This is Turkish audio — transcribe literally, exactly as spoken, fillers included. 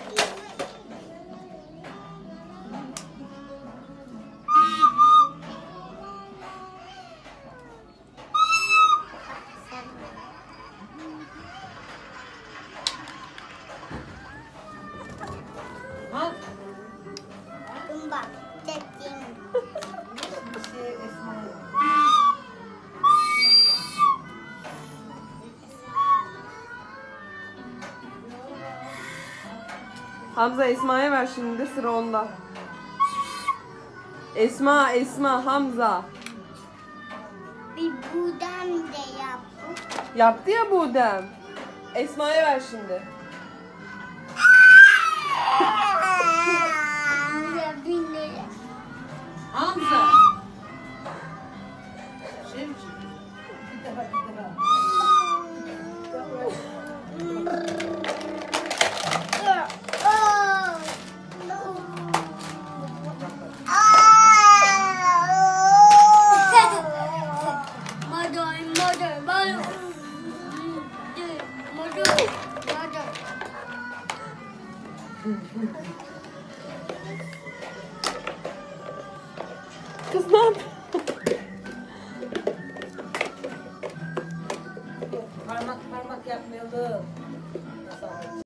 Bak, çektim. Hamza Esma'ya ver şimdi de sıra onda. Esma, Esma, Hamza. Bir budam da yaptım. Yaptı ya Budem. Esma'ya ver şimdi. Hamza. Şimdi. Bir daha bir daha. Mother, mother, mother. Mother, mother.